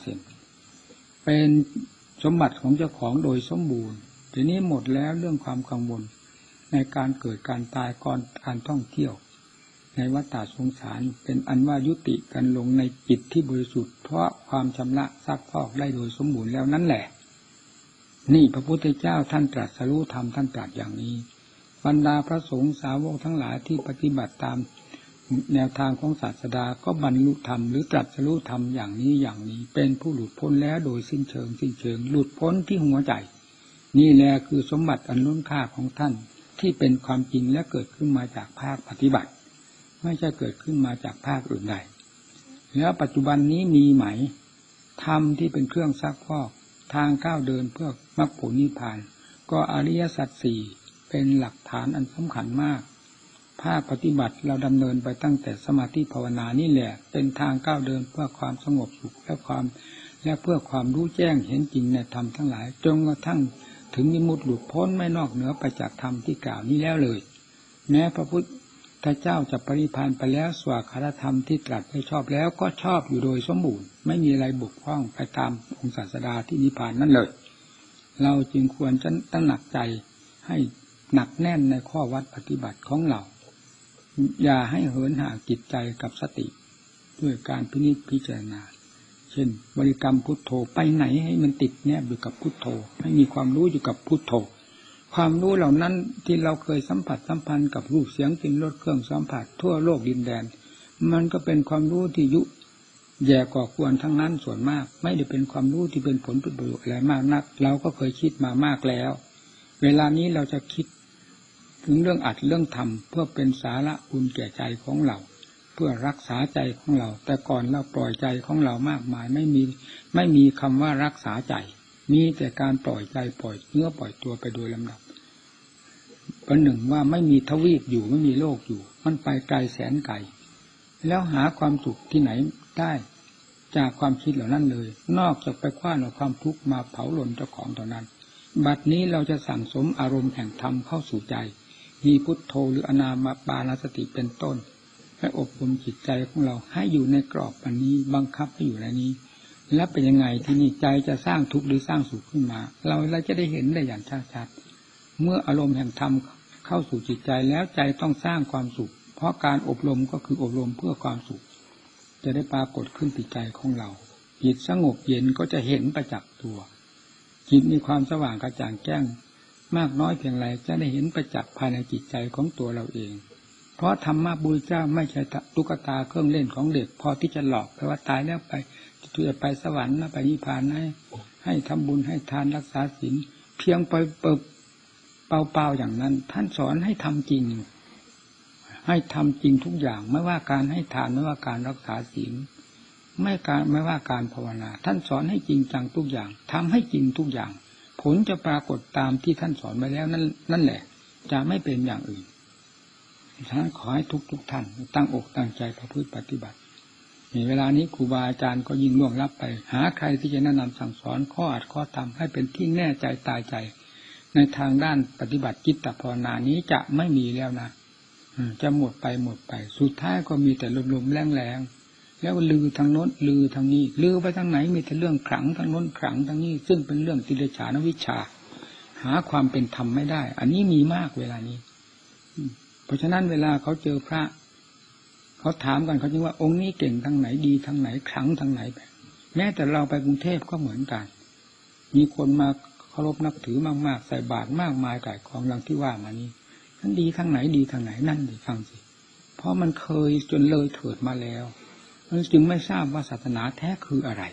100%เป็นสมบัติของเจ้าของโดยสมบูรณ์ทีนี้หมดแล้วเรื่องความกังวลในการเกิดการตายก่อนการท่องเที่ยวในวัฏสงสารเป็นอันว่ายุติกันลงในจิตที่บริสุทธิ์เพราะความชำระซักพอกได้โดยสมบูรณ์แล้วนั่นแหละนี่พระพุทธเจ้าท่านตรัสรู้ธรรมท่านตรัสอย่างนี้บรรดาพระสงฆ์สาวกทั้งหลายที่ปฏิบัติตามแนวทางของศาสดาก็บรรลุธรรมหรือตรัสรู้ธรรมอย่างนี้เป็นผู้หลุดพ้นแล้วโดยสิ้นเชิงหลุดพ้นที่หัวใจนี่แหละคือสมบัติอันล้นค่าของท่านที่เป็นความจริงและเกิดขึ้นมาจากภาคปฏิบัติไม่ใช่เกิดขึ้นมาจากภาคอื่นใดแล้วปัจจุบันนี้มีไหมธรรมที่เป็นเครื่องซักพอกทางก้าวเดินเพื่อมรรคผลนิพพานก็อริยสัจสี่เป็นหลักฐานอันสำคัญมากภาคปฏิบัติเราดำเนินไปตั้งแต่สมาธิภาวนานี่แหละเป็นทางก้าวเดินเพื่อความสงบสุขและเพื่อความรู้แจ้งเห็นจริงในธรรมทั้งหลายจนกระทั่งถึงนิมุตติหลุดพ้นไม่นอกเหนือไปจากธรรมที่กล่าวนี้แล้วเลยแม้พระพุทธเจ้าจะปรินิพพานไปแล้วสวากขาธรรมที่ตรัสไว้ชอบแล้วก็ชอบอยู่โดยสมบูรณ์ไม่มีอะไรบกพร่องไปตามองค์ศาสดาที่นิพพานนั่นเลยเราจึงควรจะตั้งหนักใจให้หนักแน่นในข้อวัดปฏิบัติของเราอย่าให้เหินห่างจิตใจกับสติด้วยการพิจารณาเช่นบริกรรมพุทโธไปไหนให้มันติดแนบอยู่กับพุทโธให้มีความรู้อยู่กับพุทโธความรู้เหล่านั้นที่เราเคยสัมพันธ์กับรูปเสียงกลิ่นรสเครื่องสัมผัสทั่วโลกดินแดนมันก็เป็นความรู้ที่แย่ก่อควรทั้งนั้นส่วนมากไม่ได้เป็นความรู้ที่เป็นผลประโยชน์อะไรมากนักเราก็เคยคิดมามากแล้วเวลานี้เราจะคิดถึงเรื่องอัดเรื่องทำเพื่อเป็นสาระบุญแก่ใจของเราเพื่อรักษาใจของเราแต่ก่อนเราปล่อยใจของเรามากมายไม่มีคำว่ารักษาใจมีแต่การปล่อยใจปล่อยเนื้อปล่อยตัวไปโดยลำดับประหนึ่งว่าไม่มีทวีปอยู่ไม่มีโลกอยู่มันไปไกลแสนไกลแล้วหาความสุขที่ไหนได้จากความคิดเหล่านั้นเลยนอกจากไปคว้านเอาความทุกข์มาเผาหล่นเจ้าของเท่านั้นบัดนี้เราจะสั่งสมอารมณ์แห่งธรรมเข้าสู่ใจมีพุทโธหรืออนาปานสติเป็นต้นให้อบรมจิตใจของเราให้อยู่ในกรอบอันนี้บังคับให้อยู่ในนี้แล้วเป็นยังไงที่นี่ใจจะสร้างทุกข์หรือสร้างสุขขึ้นมาเราจะได้เห็นได้อย่างชัดๆเมื่ออารมณ์แห่งธรรมเข้าสู่จิตใจแล้วใจต้องสร้างความสุขเพราะการอบรมก็คืออบรมเพื่อความสุขจะได้ปรากฏขึ้นที่ใจของเราจิตสงบเย็นก็จะเห็นประจักษ์ตัวจิตมีความสว่างกระจ่างแจ้งมากน้อยเพียงไรจะได้เห็นประจักษ์ภายในจิตใจของตัวเราเองเพราะธรรมะบุญเจ้าไม่ใช่ตุ๊กตาเครื่องเล่นของเด็กพอที่จะหลอกไปว่าตายแล้วไปจะไปสวรรค์นะไปนิพพานให้ทำบุญให้ทานรักษาศีลเพียงไปเปล่าๆอย่างนั้นท่านสอนให้ทำจริงทุกอย่างไม่ว่าการให้ทานไม่ว่าการรักษาศีลไม่ว่าการภาวนาท่านสอนให้จริงจังทุกอย่างทำให้จริงทุกอย่างผลจะปรากฏตามที่ท่านสอนไว้แล้วนั่นแหละจะไม่เป็นอย่างอื่นฉะนั้นขอให้ทุกท่านตั้งอกตั้งใจประพฤติปฏิบัติในเวลานี้ครูบาอาจารย์ก็ยิ่งล่วงลับไปหาใครที่จะแนะนำสั่งสอนข้ออัดข้อธรรมให้เป็นที่แน่ใจตายใจในทางด้านปฏิบัติจิตตภาวนานี้จะไม่มีแล้วนะจะหมดไปสุดท้ายก็มีแต่ลมๆแรงๆแล้วลือทางโน้นลือทางนี้ลือไปทางไหนมีแต่เรื่องขลังทางโน้นขลังทางนี้ซึ่งเป็นเรื่องติเลฉานวิชชาหาความเป็นธรรมไม่ได้อันนี้มีมากเวลานี้เพราะฉะนั้นเวลาเขาเจอพระเขาถามกันเขาจึงว่าองค์นี้เก่งทางไหนดีทางไหนขลังทางไหนแม้แต่เราไปกรุงเทพก็เหมือนกันมีคนมาเคารพนับถือมากๆใส่บาตรมากมายก่ายของอย่างที่ว่ามานี้นั่นดีทางไหนดีทางไหนนั่นดิฟังสิเพราะมันเคยจนเลยเถิดมาแล้วมันจึงไม่ทราบว่าศาสนาแท้คืออะไร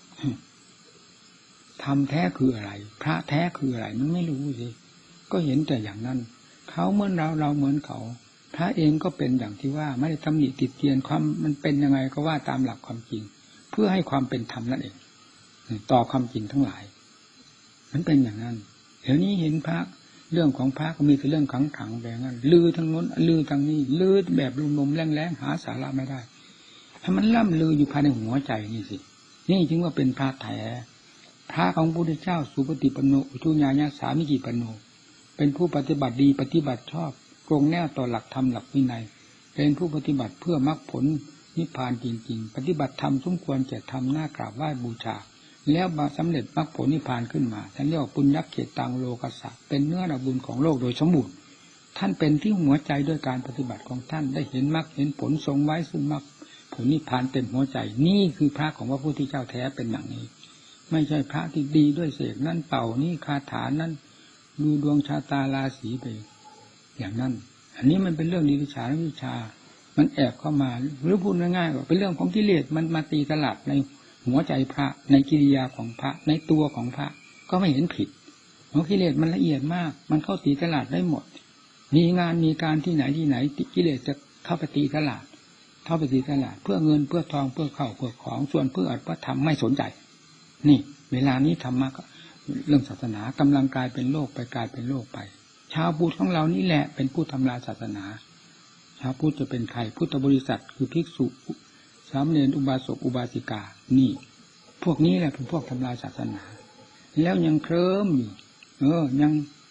ธรรมแท้คืออะไรพระแท้คืออะไรมันไม่รู้สิก็เห็นแต่อย่างนั้นเขาเหมือนเราเหมือนเขาพระเองก็เป็นอย่างที่ว่าไม่ได้ตำหนิติเตียนความมันเป็นยังไงก็ว่าตามหลักความจริงเพื่อให้ความเป็นธรรมนั่นเองต่อความจริงทั้งหลายมันเป็นอย่างนั้นเดี๋ยวนี้เห็นพระเรื่องของพระก็มีแต่เรื่องขังๆแบบนั้นลือทางโน้นลือทางนี้ลือแบบลมๆแรงๆหาสาระไม่ได้ให้มันล่ำลืออยู่ภายในหัวใจนี่สินี่จึงว่าเป็นพระแท้พพระของพระพุทธเจ้าสุปฏิปันโนอุชุญาญาสามิจิปันโนเป็นผู้ปฏิบัติดีปฏิบัติชอบตรงแนวต่อหลักธรรมหลักวินัยเป็นผู้ปฏิบัติเพื่อมรรคผลนิพพานจริงๆปฏิบัติธรรมสมควรแก่ธรรมน่ากราบไหว้บูชาแล้วมาสำเร็จมรรคผลนิพพานขึ้นมาท่านเรียกว่าปุญญเขตังโลกัสสะเป็นเนื้อนาบุญของโลกโดยสมบูรณ์ท่านเป็นที่หัวใจด้วยการปฏิบัติของท่านได้เห็นมรรคเห็นผลทรงไว้ซึ่งมรรคผลนิพพานเต็มหัวใจนี่คือพระของพระพุทธเจ้าแท้เป็นอย่างนี้ไม่ใช่พระที่ดีด้วยเสกนั่นเป่านี่คาถานั่นดูดวงชะตาราศีไปอย่างนั้นอันนี้มันเป็นเรื่องวิชาวิชามันแอบเข้ามาหรือพูดง่ายๆว่าเป็นเรื่องของกิเลสมันมาตีตลาดในหัวใจพระในกิริยาของพระในตัวของพระก็ไม่เห็นผิดเพราะกิเลสมันละเอียดมากมันเข้าตีตลาดได้หมดมีงานมีการที่ไหนกิเลสจะเข้าไปตีตลาดเพื่อเงินเพื่อทองเพื่อข้าวเพื่อของส่วนเพื่ออัตถธรรมไม่สนใจนี่เวลานี้ธรรมะเรื่องศาสนากำลังกลายเป็นโลกไปกลายเป็นโลกไปชาวพุทธของเรานี่แหละเป็นผู้ทำลายศาสนาชาวพุทธจะเป็นใครพุทธบริษัทคือภิกษุสามเณรอุบาสกอุบาสิกานี่พวกนี้แหละเป็นพวกทำลายศาสนาแล้วยังเคลิ้มอยู่ยัง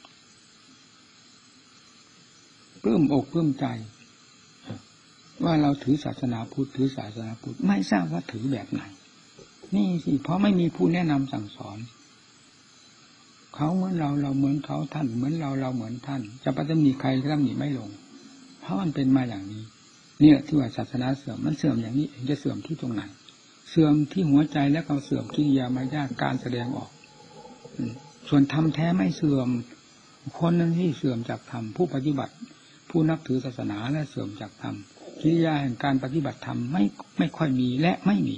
ปลื้มอกปลื้มใจว่าเราถือศาสนาพุทธไม่ทราบว่าถือแบบไหนนี่สิเพราะไม่มีผู้แนะนำสั่งสอนเขาเหมือนเราเหมือนเขาท่านเหมือนเราเหมือนท่านจะไปจะมีใครก็ต้องหนีไม่ลงเพราะมันเป็นมาอย่างนี้เนี่ยที่ว่าศาสนาเสื่อมมันเสื่อมอย่างนี้เองจะเสื่อมที่ตรงไหนเสื่อมที่หัวใจและก็เสื่อมกิริยามารยาทการแสดงออกส่วนธรรมแท้ไม่เสื่อมคนนั้นที่เสื่อมจากธรรมผู้ปฏิบัติผู้นับถือศาสนาและเสื่อมจากธรรมกิริยาแห่งการปฏิบัติธรรมไม่ค่อยมีและไม่มี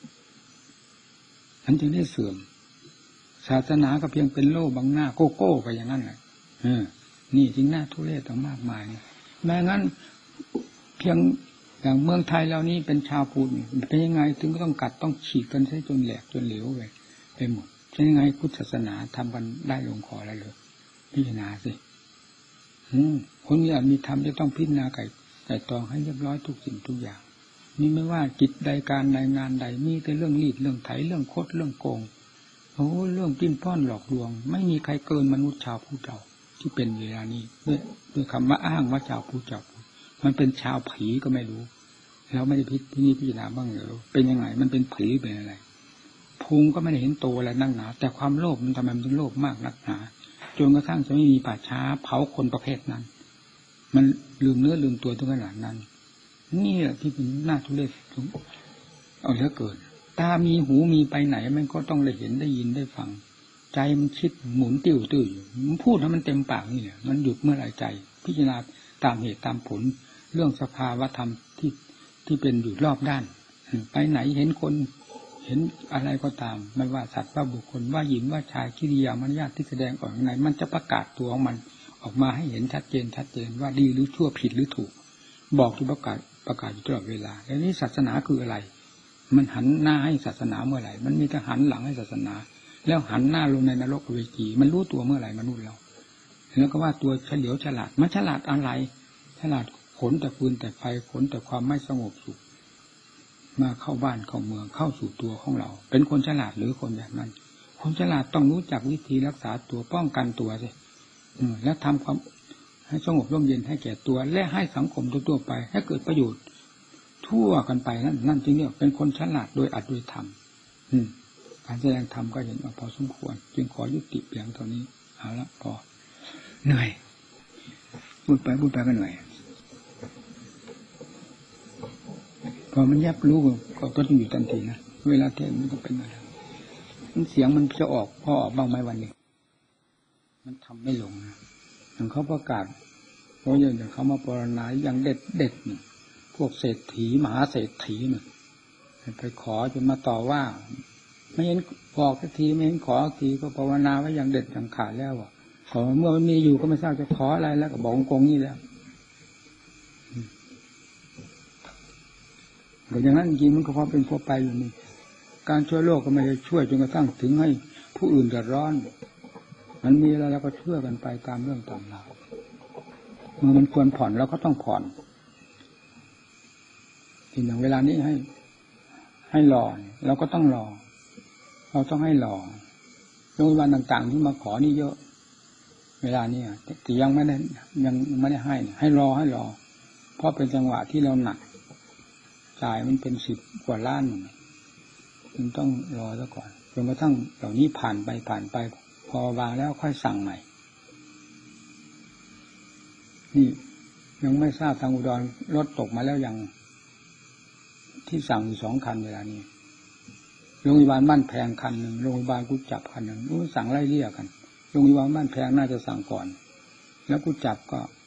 อันจึงได้เสื่อมศาสนาก็เพียงเป็นโล่บังหน้าโกโก้ไปอย่างนั้นแหละนี่จริงหน้าทุเรศต่างมากมายแม้งั้นเพียงอย่างเมืองไทยเรานี่เป็นชาวพุทธเป็นยังไงถึงก็ต้องกัดต้องฉีกกันใช้จนแหลกจนเหลวไปหมดใช่ยังไงพุทธศาสนาทำกันได้ลงคออะไรเลยพิจารณาสิคนอยากมีธรรมจะต้องพิจารณาไก่ตองให้เรียบร้อยทุกสิ่งทุกอย่างนี่ไม่ว่ากิจใดการใดงานใดมีแต่เรื่องรีดเรื่องไถเรื่องคดเรื่องโกงเรื่องปิ้นป้อนหลอกลวงไม่มีใครเกินมนุษย์ชาวพุทธเราที่เป็นเวลานี้ด้วยคำว่าอ้างว่าชาวพุทธมันเป็นชาวผีก็ไม่รู้เราไม่ได้พิจารณาบ้างเหรอเป็นยังไงมันเป็นผีเป็นอะไรพุงก็ไม่ได้เห็นโตอะไรนักหนาแต่ความโลภมันทำไมมันถึงโลภมากนักหนาจนกระทั่งจะไม่มีป่าช้าเผาคนประเภทนั้นมันลืมเนื้อลืมตัวถึงขนาดนั้นนี่แหละที่เป็นหน้าทุเรศเอาเหลือเกินตามีหูมีไปไหนมันก็ต้องได้เห็นได้ยินได้ฟังใจมันคิดหมุนติ้วตื้ออยู่มันพูดให้มันเต็มปากนี่แหละมันหยุดเมื่อไหร่ใจพิจารณาตามเหตุตามผลเรื่องสภาวะธรรมที่เป็นอยู่รอบด้านไปไหนเห็นคนเห็นอะไรก็ตามไม่ว่าสัตว์ว่าบุคคลว่าหญิงว่าชายกิริยามารยาทที่แสดงออกในมันจะประกาศตัวของมันออกมาให้เห็นชัดเจนว่าดีหรือชั่วผิดหรือถูกบอกที่ประกาศอยู่ตลอดเวลาแล้วนี้ศาสนาคืออะไรมันหันหน้าให้ศาสนาเมื่อไหร่มันมีแต่หันหลังให้ศาสนาแล้วหันหน้าลงในนรกอเวจีมันรู้ตัวเมื่อไหร่มนุษย์เราแล้วก็ว่าตัวเฉลียวฉลาดมันฉลาดอะไรฉลาดขนแต่ฟืนแต่ไฟขนแต่ความไม่สงบสุขมาเข้าบ้านเข้าเมืองเข้าสู่ตัวของเราเป็นคนฉลาดหรือคนแบบนั้นคนฉลาดต้องรู้จักวิธีรักษาตัวป้องกันตัวสิและทำความให้สงบร่มเย็นให้แก่ตัวและให้สังคมทั่วไปให้เกิดประโยชน์ทั่วกันไปนั่นจริงเนี่ยเป็นคนฉลาดโดยอัดโดยธรรมการแสดงธรรมก็เห็นว่าพอสมควรจึงขอยุติเพียงเท่านี้เอาละพอเหนื่อยพูดไปก็เหนื่อยพอมันแยบรู้ก็ต้องอยู่ทันทีนะเวลาเทศมันก็เป็นอะไรมันเสียงมันจะออกพอออกบ้างไหมวันนี้มันทำไม่ลงนะอย่างเขาประกาศเพราะอย่างเขามาปรนนาอย่างเด็ดนี่พวกเศรษฐีมหาเศรษฐีนี่ไปขอจนมาต่อว่าไม่เห็นบอกสักทีไม่เห็นขอสักทีก็ภาวนาไว้อย่างเด็ดอย่างขาดแล้วอ่ะขอเมื่อมันมีอยู่ก็ไม่ทราบจะขออะไรแล้วก็บอกกงนี่แล้วแต่อย่างนั้นจริงมันก็พอเป็นพอไปอยู่นี่การช่วยโลกก็ไม่ได้ช่วยจนกระทั่งถึงให้ผู้อื่นเดือดร้อนมันมีอะไรเราก็ช่วยกันไปตามเรื่องตามราวเมื่อมันควรผ่อนเราก็ต้องผ่อนทีอย่างเวลานี้ให้รอเราก็ต้องรอเราต้องให้รอโรงพยาบาลต่างๆที่มาขอนี่เยอะเวลานี้แต่ยังไม่ได้ให้รอเพราะเป็นจังหวะที่เราหนักจ่ายมันเป็น10 กว่าล้านมันต้องรอซะก่อนจนกระทั่งเหล่านี้ผ่านไปพอวางแล้วค่อยสั่งใหม่นี่ยังไม่ทราบทางอุดรรถตกมาแล้วยังที่สั่งอยู่2 คันเวลานี้โรงพยาบาลบ้านแพงคันหนึ่งโรงพยาบาลกุจับคันหนึ่งสั่งไล่เลี่ยกันโรงพยาบาลบ้านแพงน่าจะสั่งก่อนแล้วกุจับก็